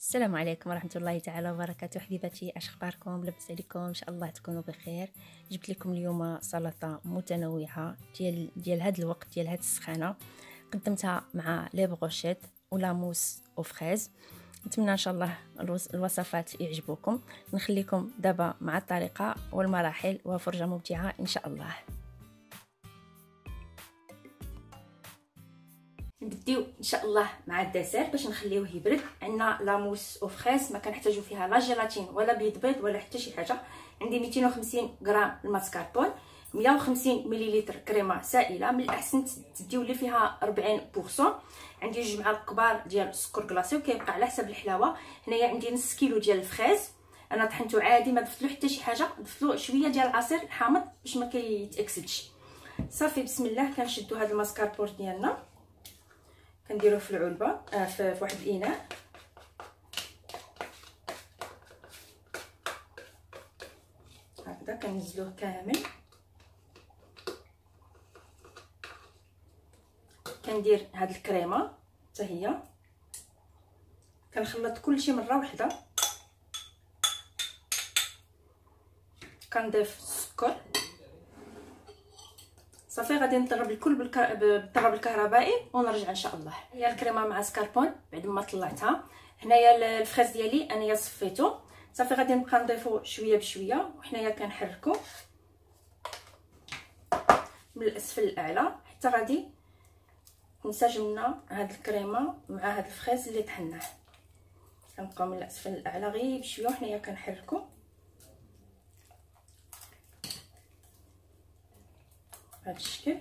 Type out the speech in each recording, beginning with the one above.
السلام عليكم ورحمه الله تعالى وبركاته. حبيباتي، اش اخباركم؟ لاباس عليكم؟ ان شاء الله تكونوا بخير. جبت لكم اليوم سلطه متنوعه ديال هذا الوقت، ديال هذه السخانه. قدمتها مع لي بروشيت ولا موس او فريز. نتمنى ان شاء الله الوصفات يعجبوكم. نخليكم دابا مع الطريقه والمراحل وفرجه ممتعه ان شاء الله. نبديو ان شاء الله مع الدسر. باش نخليوه يبرد، عندنا لاموس او فريز، ما كنحتاجو فيها لا جيلاتين ولا بيض ولا حتى شي حاجه. عندي 250 غرام الماسكاربون، 150 مليلتر كريمه سائله، من الاحسن تديو لي فيها 40%. عندي 2 معالق كبار ديال السكر كلاصي، وكيبقى على حسب الحلاوه. هنايا عندي نص كيلو ديال الفريز، انا طحنته عادي، ما ضفتلو حتى شي حاجه. ضفتلو شويه ديال العصير الحامض باش ما كيتاكسدش. صافي بسم الله. كنشدو هذا الماسكاربون ديالنا، كنديروه في العلبه في واحد الاناء. هكذا كنزلوه كامل. كندير هاد الكريمه حتى هي، كنخلط كلشي مره واحده. كنضيف السكر. صافي غادي نضرب الكل بالضرب الكهربائي ونرجع ان شاء الله. هي الكريمه مع سكاربون بعد ما طلعتها. هنايا الفريز ديالي انايا صفيته. صافي غادي نبقى نضيفو شويه بشويه، وحنايا كنحركو من الاسفل للاعلى حتى غادي نسجمنا هاد الكريمه مع هاد الفريز اللي طحناه. كنبقاو من الاسفل للاعلى غير بشويه، وحنايا كنحركو بهذا الشكل.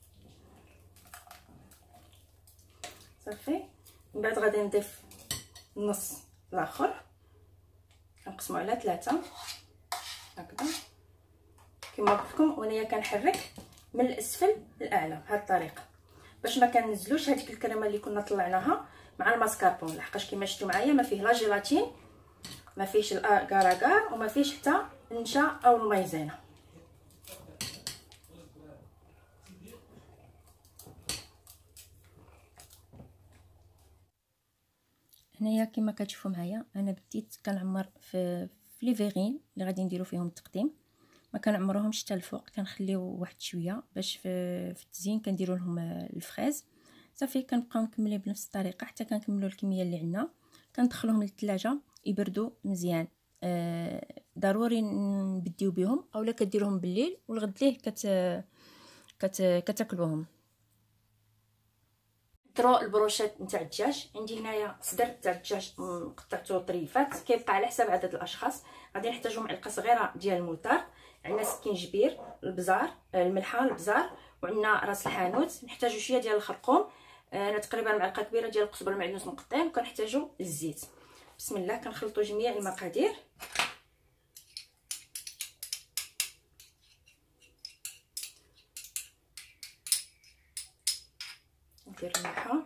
صافي من بعد غادي نضيف النص الاخر، كنقسمو على 3 هكذا كما قلت لكم. وانايا كنحرك من الاسفل للاعلى بهذه الطريقه باش ما كننزلوش هذيك الكريمه اللي كنا طلعناها مع الماسكاربون، لحقاش كما شفتوا معايا ما فيه لا جيلاتين، ما فيهش الاكاراكار، وما فيهش حتى النشا او المايزينا. هنايا كما كتشوفوا معايا انا بديت كنعمر في لي فيغين اللي غادي نديرو فيهم التقديم. ما كنعمروهمش حتى الفوق، كنخليو واحد شويه باش في التزيين كنديروا لهم الفريز. صافي كنبقاو مكملين بنفس الطريقه حتى كنكملوا الكميه اللي عندنا. كندخلوهم للثلاجه يبردوا مزيان. ضروري نبديو بهم، اولا كديروهم بالليل والغد ليه كتاكلوهم. درو البروشيت نتاع الدجاج. عندي هنايا صدر تاع الدجاج قطعته طريفات، كيبقى على حسب عدد الاشخاص. غادي نحتاجو معلقه صغيره ديال الموطار، عندنا سكينجبير، البزار، الملحه، البزار، وعندنا راس الحانوت. نحتاجو شويه ديال الخرقوم، انا تقريبا معلقه كبيره ديال القزبر المعدنوس مقطعين، وكنحتاجو الزيت. بسم الله. كنخلطوا جميع المقادير. ندير الملحه،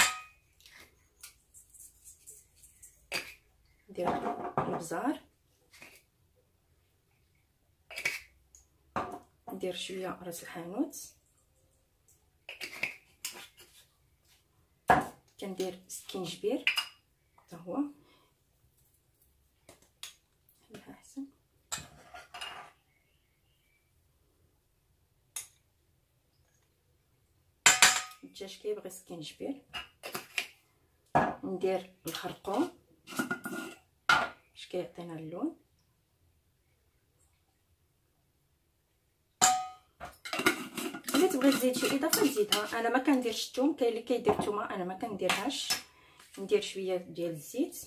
ندير البزار، ندير شويه راس الحانوت، كندير سكينجبير حتى هو خليها احسن. الدجاج كيبغي سكينجبير. ندير الخرقوم باش كيعطينا اللون. الا تبغي تزيد شي اضافه تزيدها. انا ما كنديرش الثوم، كاين اللي كيدير الثومه، انا ما كنديرهاش. ندير شويه ديال الزيت،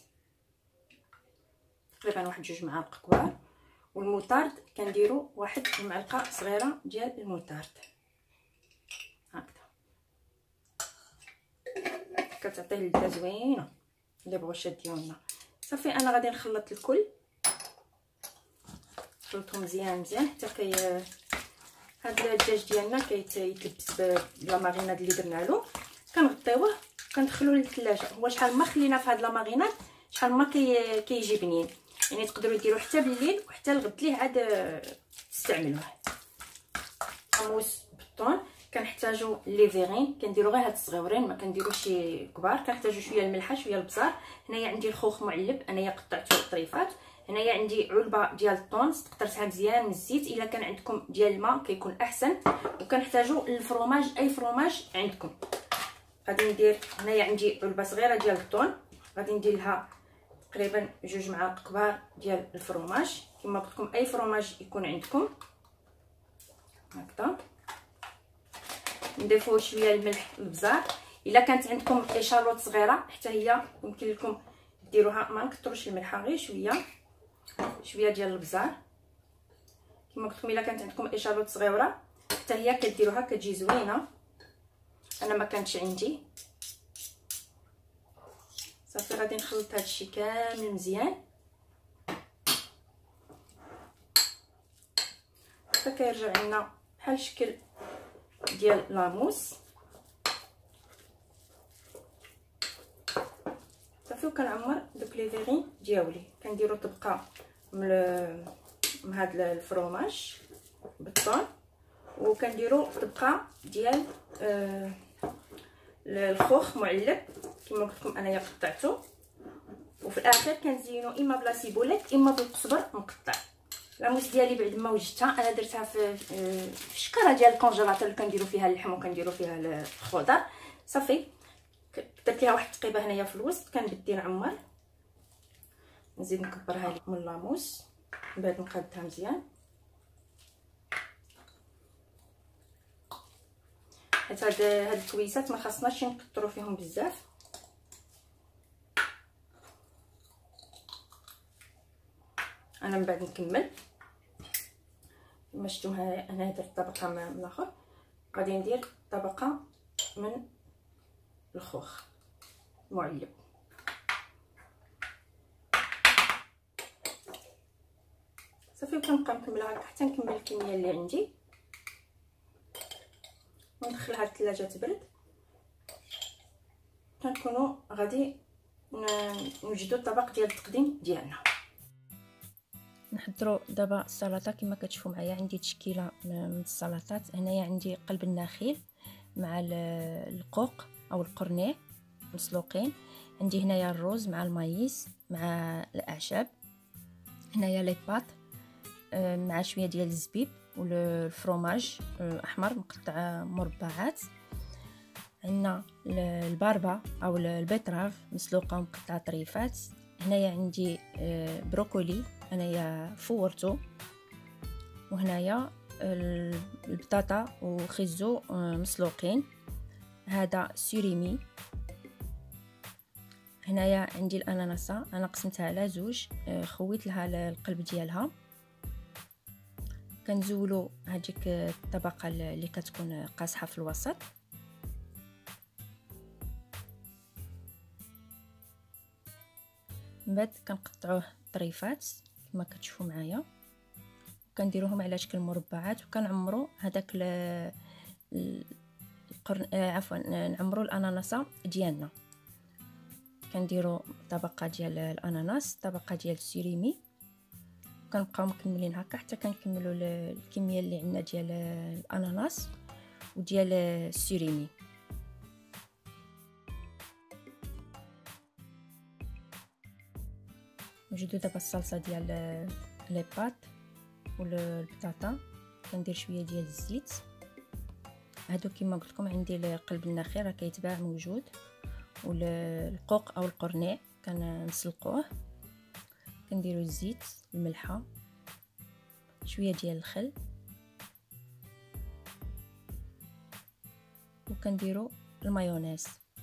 تقريبا واحد 2 معالق كبار. والموطارد كنديروا واحد المعلقه صغيره ديال الموطارد هكذا، كتعطيه لذه زوينه لي بروشيت ديالنا. صافي انا غادي نخلط الكل، نخلطهم مزيان حتى هاد الدجاج ديالنا كيتلبس بلا ماريناد اللي درنا له. كنغطيوه كندخلوه للثلاجه. هو شحال ما خلينا في هاد لا ماريناد شحال ما كيجي بنين، يعني تقدروا ديروه حتى بالليل وحتى الغد ليه عاد تستعملوه. موس بالطون كنحتاجو لي فيغين، كنديرو غير هاد الصغيورين، ما كنديروش شي كبار. كنحتاجو شويه الملحه، شويه البزار. هنايا عندي الخوخ معلب، انايا قطعته طريفات. هنايا عندي علبه ديال الطونس، تقطرتها مزيان من الزيت. الا كان عندكم ديال الماء كيكون احسن. وكنحتاجو الفرomاج، اي فرomاج عندكم. غادي ندير هنايا عندي علبه صغيره ديال الطون، غادي ندير لها تقريبا 2 معالق كبار ديال الفرomاج. كما قلت لكم اي فرomاج يكون عندكم هكذا. نضيفوا شويه الملح والبزار. الا كانت عندكم ايشالوط صغيره حتى هي يمكن لكم ديروها، ما نكثروش الملحه، غير شويه ديال البزار. كما قلت لكم الا كانت عندكم ايشالوط صغيره حتى هي كديروها كتجي زوينه. انا ما كانتش عندي. صافي غادي نخلط هادشي كامل مزيان حتى كيرجع لنا بحال الشكل ديال لاموس. صافي وكنعمر دوك لي فيغين ديالي. كنديروا طبقه من هاد الفرomاج بالطون، وكنديروا طبقه ديال الخوخ معلب كما قلت لكم انايا قطعته. وفي الاخر كنزينو اما بلا سيبوليت اما بالقزبر مقطع. لاموس ديالي بعد ما وجدتها انا درتها في شكاره ديال الكونجيلاتور اللي كنديرو فيها اللحم وكنديرو فيها الخضر. صافي درت ليها واحد التقيبه هنايا في الوسط. كنبدي نعمر، نزيد نكبرها من اللاموس من بعد نقادها مزيان. حيت هاد الكويسات ما خاصناش نكثروا فيهم بزاف. انا من بعد نكمل. كما شفتوا هنا درت طبقه من الاخر، غادي ندير طبقه من الخوخ معلب. صافي وكنبقى مكمله هكا حتى نكمل الكميه اللي عندي وندخلها للثلاجه تبرد. كنكونوا غادي نوجدوا الطبق ديال التقديم ديالنا. نحضروا دابا السلطه. كما كتشوفوا معايا عندي تشكيله من السلطات. هنايا عندي قلب النخيل مع القوق او القرنيه مسلوقين. عندي هنايا الروز مع المايس مع الاعشاب. هنايا لي بات مع شويه ديال الزبيب والفرomاج احمر مقطع مربعات. عندنا الباربا او البيتراف مسلوقه ومقطعه طريفات. هنايا عندي بروكولي انايا فورته. وهنايا البطاطا وخيزو مسلوقين. هذا سوريمي. هنايا عندي الاناناسه انا قسمتها على 2، خويت لها القلب ديالها. كنزولوا هذيك الطبقه اللي كتكون قاصحه في الوسط. من بعد كنقطعوه طريفات كما كتشوفوا معايا، كنديروهم على شكل مربعات. وكنعمروا هذاك نعمروا الاناناسه ديالنا. كنديروا طبقه ديال الاناناس، طبقه ديال السيريمي، كنبقاو مكملين هكا حتى كنكملوا الكميه اللي عندنا ديال الاناناس وديال السيريمي. نوجدوا دابا الصلصه ديال لي بات والبطاطا. كندير شويه ديال الزيت. هادو كما قلت لكم عندي قلب النخيل راه كيتباع موجود، والقوق او القرنيه كنسلقوه. كنديروا الزيت، الملحه، شويه ديال الخل، وكنديروا المايونيز.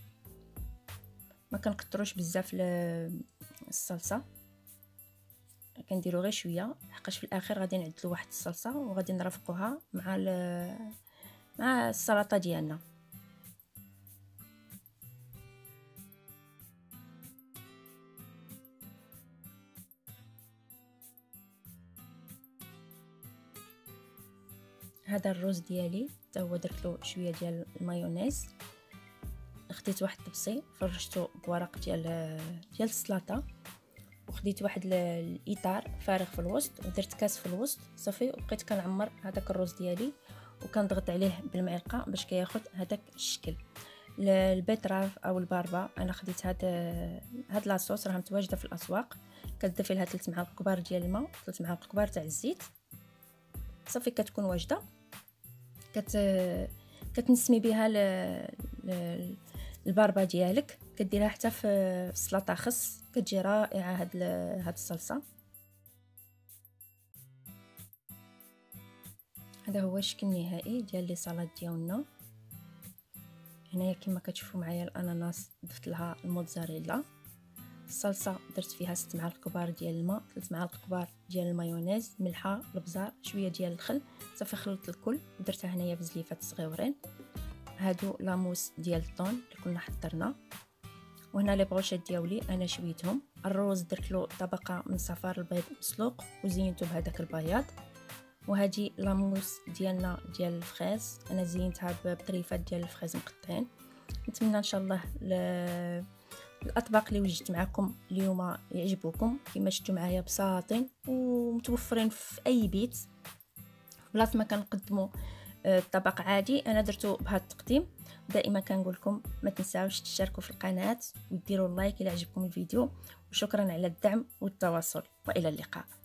ما كنكثروش بزاف الصلصه، كنديروا غير شويه حقاش في الاخر غادي نعدلوا واحد الصلصه وغادي نرافقوها مع السلطه ديالنا. هذا الروز ديالي حتى هو درت له شويه ديال المايونيز. خديت واحد الطبسي فرشته بورق ديال السلطه، وخديت واحد الاطار فارغ في الوسط ودرت كاس في الوسط. صافي وبقيت كنعمر هذاك الروز ديالي وكنضغط عليه بالمعلقه باش كياخذ هذاك الشكل. البيتراف او الباربا انا خديت هاد لاصوص راه متواجده في الاسواق، كتضيفي لها 3 معالق كبار ديال الماء، 3 معالق كبار تاع الزيت، صافي كتكون واجده. كتنسمي بها الباربا ديالك، كديرها حتى في السلطه خص، كتجي رائعه هاد الصلصه. هذا هو الشكل النهائي ديال لي سالاد ديالنا. هنايا كما كتشوفوا معايا الاناناس ضفت لها الموتزاريلا، الصلصه درت فيها 6 معالق كبار ديال الماء، 3 معالق كبار ديال المايونيز، ملحه، البزار، شويه ديال الخل، صافي خلطت الكل ودرتها هنايا بزليفات صغيورين. هادو لاموس ديال الطون اللي كنا حضرنا، وهنا لي بروشيت ديالي انا شويتهم. الروز درت له طبقه من صفار البيض مسلوق وزينته بهذاك البياض. وهذه لاموس ديالنا ديال الفريز، انا زينتها بطريفات ديال الفريز مقطعين. نتمنى ان شاء الله الاطباق اللي وجدت معكم اليوم يعجبوكم، كما شفتوا معايا بساطين ومتوفرين في اي بيت. بلاص ما كنقدموا الطبق عادي انا درتو بهذا التقديم. دائما كنقول لكم ما تنساوش تشتركوا في القناه وديروا اللايك الى عجبكم الفيديو، وشكرا على الدعم والتواصل، والى اللقاء.